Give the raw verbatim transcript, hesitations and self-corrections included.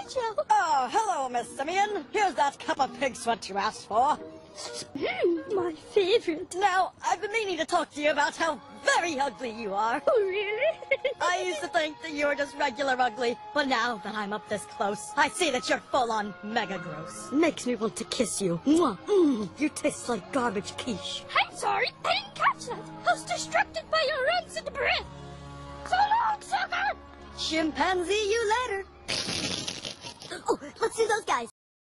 Joe. Oh, hello, Miss Simeon. Here's that cup of pig sweat you asked for. Mm, my favorite. Now, I've been meaning to talk to you about how very ugly you are. Oh, really? I used to think that you were just regular ugly, but now that I'm up this close, I see that you're full-on mega gross. Makes me want to kiss you. Mwah. Mm, you taste like garbage quiche. I'm sorry, I didn't catch that. I was distracted by your rancid breath. So long, sucker! Chimpanzee you later. Oh, let's see those guys.